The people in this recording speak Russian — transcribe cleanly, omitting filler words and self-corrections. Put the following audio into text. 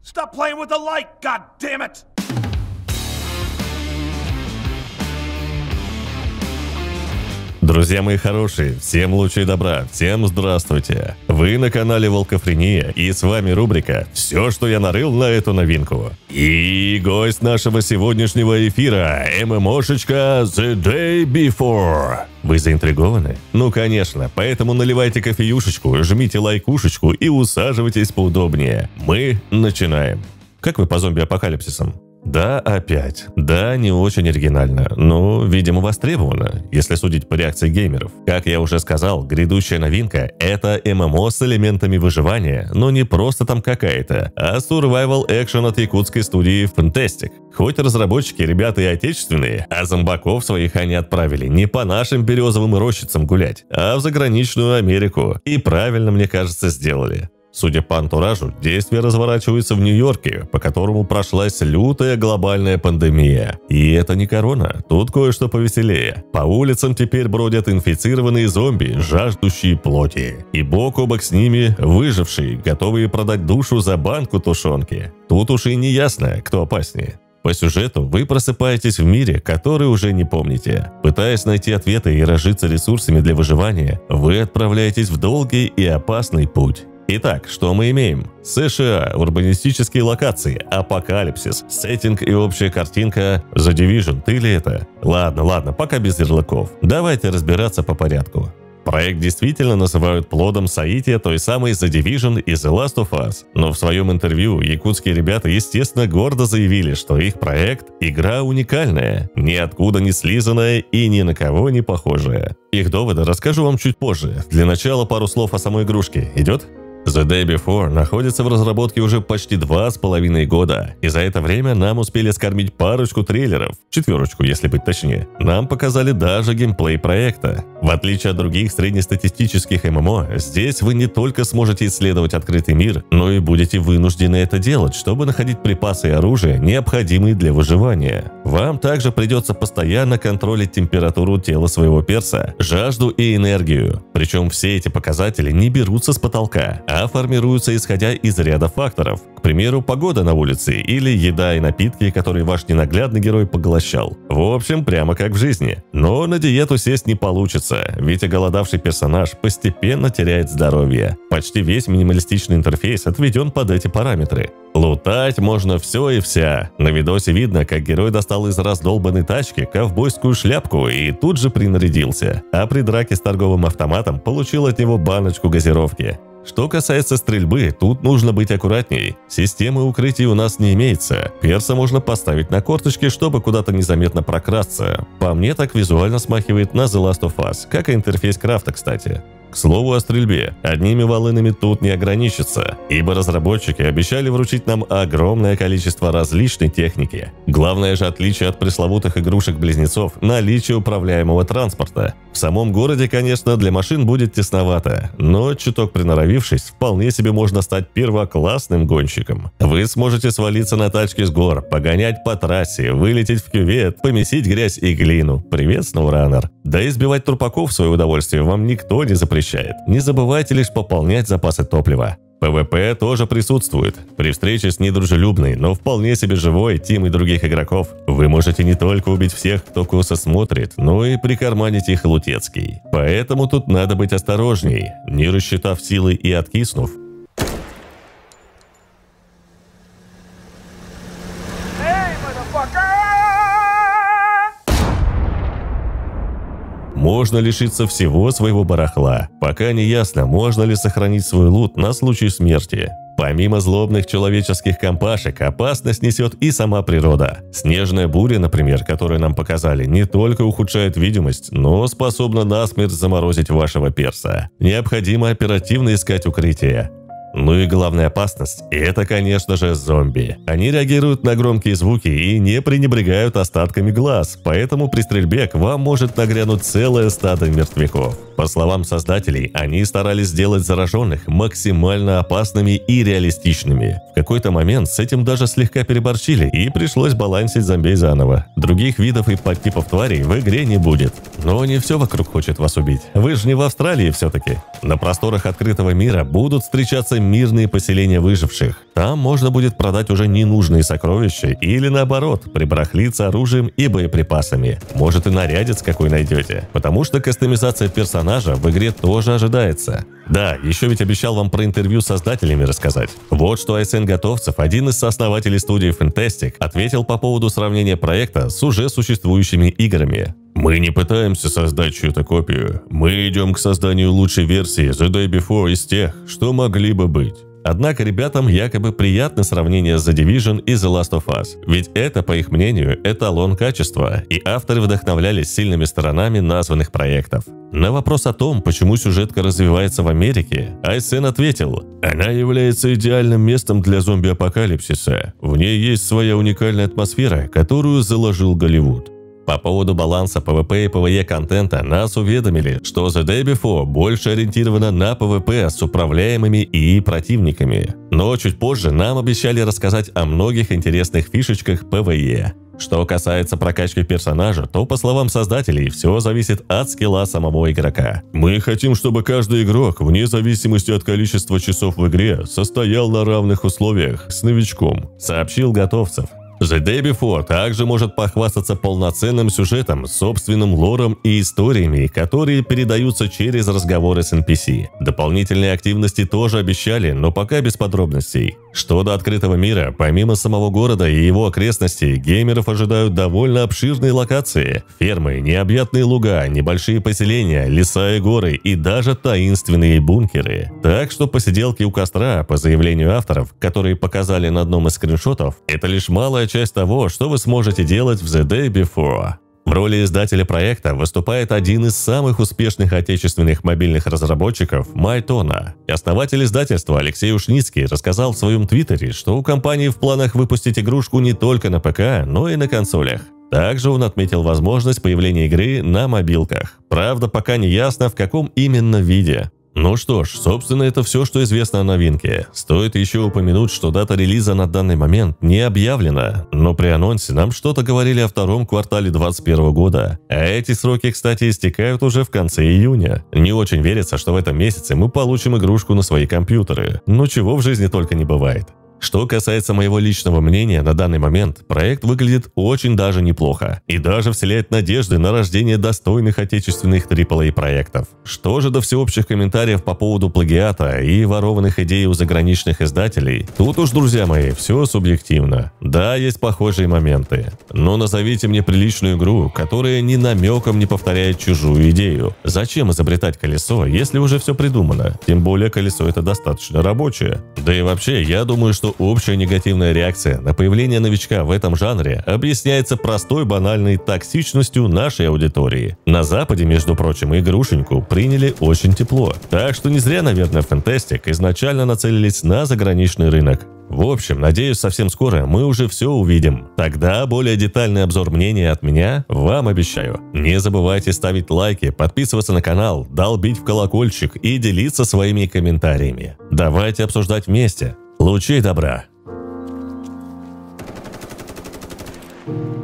Stop playing with the light, god damn it! Друзья мои хорошие, всем лучи добра, всем здравствуйте! Вы на канале Волкофрения, и с вами рубрика «Все, что я нарыл на эту новинку». И гость нашего сегодняшнего эфира – ММОшечка The Day Before. Вы заинтригованы? Ну конечно, поэтому наливайте кофеюшечку, жмите лайкушечку и усаживайтесь поудобнее. Мы начинаем. Как вы по зомби-апокалипсисам? Да, опять. Да, не очень оригинально, но, видимо, востребовано, если судить по реакции геймеров. Как я уже сказал, грядущая новинка – это ММО с элементами выживания, но не просто там какая-то, а survival action от якутской студии Fantastic. Хоть разработчики ребята и отечественные, а зомбаков своих они отправили не по нашим березовым рощицам гулять, а в заграничную Америку. И правильно, мне кажется, сделали. Судя по антуражу, действие разворачивается в Нью-Йорке, по которому прошлась лютая глобальная пандемия. И это не корона, тут кое-что повеселее. По улицам теперь бродят инфицированные зомби, жаждущие плоти. И бок о бок с ними выжившие, готовые продать душу за банку тушенки. Тут уж и не ясно, кто опаснее. По сюжету вы просыпаетесь в мире, который уже не помните. Пытаясь найти ответы и разжиться ресурсами для выживания, вы отправляетесь в долгий и опасный путь. Итак, что мы имеем? США, урбанистические локации, апокалипсис, сеттинг и общая картинка The Division, ты ли это? Ладно, пока без ярлыков. Давайте разбираться по порядку. Проект действительно называют плодом соития той самой The Division и The Last of Us, но в своем интервью якутские ребята, естественно, гордо заявили, что их проект – игра уникальная, ниоткуда не слизанная и ни на кого не похожая. Их доводы расскажу вам чуть позже. Для начала пару слов о самой игрушке. Идет? The Day Before находится в разработке уже почти 2,5 года, и за это время нам успели скормить парочку трейлеров, 4, если быть точнее. Нам показали даже геймплей проекта. В отличие от других среднестатистических ММО, здесь вы не только сможете исследовать открытый мир, но и будете вынуждены это делать, чтобы находить припасы и оружие, необходимые для выживания. Вам также придется постоянно контролить температуру тела своего перса, жажду и энергию. Причем все эти показатели не берутся с потолка, а формируются исходя из ряда факторов. К примеру, погода на улице или еда и напитки, которые ваш ненаглядный герой поглощал. В общем, прямо как в жизни. Но на диету сесть не получится, ведь оголодавший персонаж постепенно теряет здоровье. Почти весь минималистичный интерфейс отведен под эти параметры. Лутать можно все и вся. На видосе видно, как герой достал из раздолбанной тачки ковбойскую шляпку и тут же принарядился. А при драке с торговым автоматом получил от него баночку газировки. Что касается стрельбы, тут нужно быть аккуратней. Системы укрытий у нас не имеется. Перса можно поставить на корточки, чтобы куда-то незаметно прокрасться. По мне, так визуально смахивает на The Last of Us, как и интерфейс крафта, кстати. К слову о стрельбе, одними волынами тут не ограничится, ибо разработчики обещали вручить нам огромное количество различной техники. Главное же отличие от пресловутых игрушек-близнецов – наличие управляемого транспорта. В самом городе, конечно, для машин будет тесновато, но чуток приноровившись, вполне себе можно стать первоклассным гонщиком. Вы сможете свалиться на тачке с гор, погонять по трассе, вылететь в кювет, помесить грязь и глину. Привет, SnowRunner! Да и сбивать трупаков в свое удовольствие вам никто не запрещает. Не забывайте лишь пополнять запасы топлива. ПВП тоже присутствует. При встрече с недружелюбной, но вполне себе живой тимой других игроков вы можете не только убить всех, кто косо смотрит, но и прикарманить их лутецкий. Поэтому тут надо быть осторожней, не рассчитав силы и откиснув. Можно лишиться всего своего барахла. Пока не ясно, можно ли сохранить свой лут на случай смерти. Помимо злобных человеческих компашек, опасность несет и сама природа. Снежная буря, например, которую нам показали, не только ухудшает видимость, но способна насмерть заморозить вашего перса. Необходимо оперативно искать укрытие. Ну и главная опасность – это, конечно же, зомби. Они реагируют на громкие звуки и не пренебрегают остатками глаз, поэтому при стрельбе к вам может нагрянуть целое стадо мертвяков. По словам создателей, они старались сделать зараженных максимально опасными и реалистичными. В какой-то момент с этим даже слегка переборщили, и пришлось балансить зомбей заново. Других видов и подтипов тварей в игре не будет. Но не все вокруг хочет вас убить. Вы же не в Австралии все-таки. На просторах открытого мира будут встречаться мирные поселения выживших. Там можно будет продать уже ненужные сокровища или наоборот, прибарахлиться оружием и боеприпасами. Может и нарядец какой найдете. Потому что кастомизация персонажа в игре тоже ожидается. Да, еще ведь обещал вам про интервью с создателями рассказать. Вот что Айсен Готовцев, один из сооснователей студии Fantastic, ответил по поводу сравнения проекта с уже существующими играми. Мы не пытаемся создать чью-то копию. Мы идем к созданию лучшей версии The Day Before из тех, что могли бы быть. Однако ребятам якобы приятно сравнение с The Division и The Last of Us, ведь это, по их мнению, эталон качества, и авторы вдохновлялись сильными сторонами названных проектов. На вопрос о том, почему сюжетка развивается в Америке, Айсен ответил: «Она является идеальным местом для зомби-апокалипсиса. В ней есть своя уникальная атмосфера, которую заложил Голливуд». По поводу баланса PvP и PvE контента нас уведомили, что The Day Before больше ориентирована на PvP с управляемыми ИИ противниками. Но чуть позже нам обещали рассказать о многих интересных фишечках PvE. Что касается прокачки персонажа, то, по словам создателей, все зависит от скилла самого игрока. «Мы хотим, чтобы каждый игрок, вне зависимости от количества часов в игре, состоял на равных условиях с новичком», — сообщил Готовцев. The Day Before также может похвастаться полноценным сюжетом, собственным лором и историями, которые передаются через разговоры с NPC. Дополнительные активности тоже обещали, но пока без подробностей. Что до открытого мира, помимо самого города и его окрестностей, геймеров ожидают довольно обширные локации. Фермы, необъятные луга, небольшие поселения, леса и горы и даже таинственные бункеры. Так что посиделки у костра, по заявлению авторов, которые показали на одном из скриншотов, это лишь малая часть того, что вы сможете делать в The Day Before. В роли издателя проекта выступает один из самых успешных отечественных мобильных разработчиков Майтона. Основатель издательства Алексей Ушницкий рассказал в своем твиттере, что у компании в планах выпустить игрушку не только на ПК, но и на консолях. Также он отметил возможность появления игры на мобилках. Правда, пока не ясно, в каком именно виде. Ну что ж, собственно, это все, что известно о новинке. Стоит еще упомянуть, что дата релиза на данный момент не объявлена, но при анонсе нам что-то говорили о втором квартале 2021 года, а эти сроки, кстати, истекают уже в конце июня. Не очень верится, что в этом месяце мы получим игрушку на свои компьютеры. Ну чего в жизни только не бывает. Что касается моего личного мнения, на данный момент проект выглядит очень даже неплохо и даже вселяет надежды на рождение достойных отечественных AAA проектов. Что же до всеобщих комментариев по поводу плагиата и ворованных идей у заграничных издателей, тут уж, друзья мои, все субъективно. Да, есть похожие моменты, но назовите мне приличную игру, которая ни намеком не повторяет чужую идею. Зачем изобретать колесо, если уже все придумано? Тем более колесо это достаточно рабочее. Да и вообще, я думаю, что общая негативная реакция на появление новичка в этом жанре объясняется простой банальной токсичностью нашей аудитории. На Западе, между прочим, игрушеньку приняли очень тепло. Так что не зря, наверное, Fantastic изначально нацелились на заграничный рынок. В общем, надеюсь, совсем скоро мы уже все увидим. Тогда более детальный обзор мнения от меня вам обещаю. Не забывайте ставить лайки, подписываться на канал, долбить в колокольчик и делиться своими комментариями. Давайте обсуждать вместе. Лучей добра!